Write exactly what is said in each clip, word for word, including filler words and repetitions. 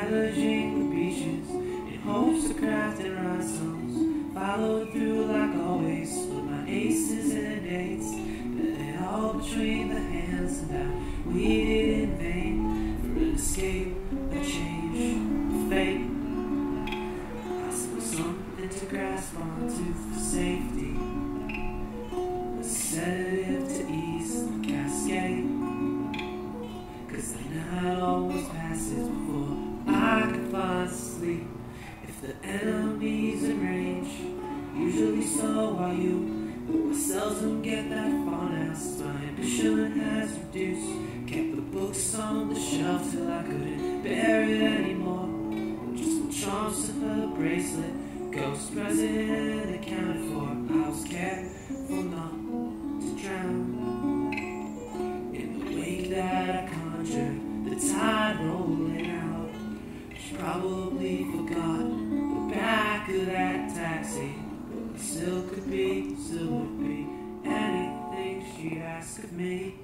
scavenging the beaches in hopes of crafting rhinestones. Followed through like always with my aces and eights, but it all between the hands, and I waited in vain for an escape, a change, a fate. Possible something to grasp onto for safety, a sedative to ease the cascade. Cause the night always passes before I can find sleep. If the enemy's in range, usually so are you. Though I seldom get that far now, since my ambition has reduced. Kept the books on the shelf till I couldn't bear it anymore. Just some charms to her bracelet, ghost present accounted for. I was careful not to drown in the wake that I conjured, the tide rolling out. She probably forgot the back of that taxi, but it still could be, still would be anything she asked of me.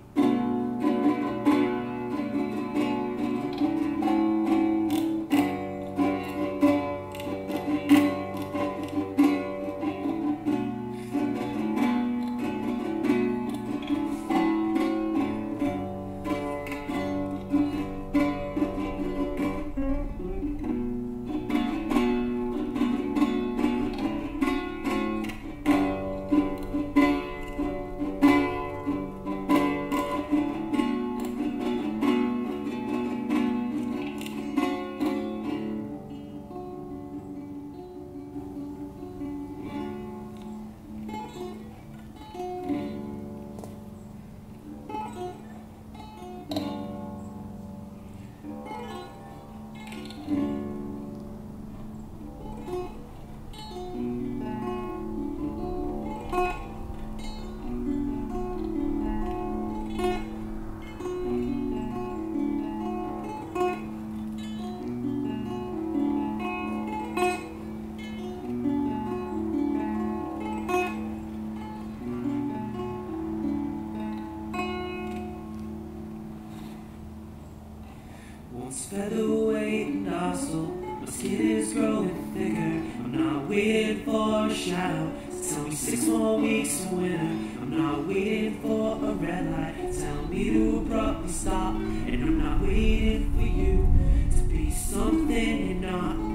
Once featherweight and docile, my skin is growing thicker. I'm not waiting for a shadow to tell me six more weeks of winter. I'm not waiting for a red light to tell me to abruptly stop. And I'm not waiting for you to be something you're not.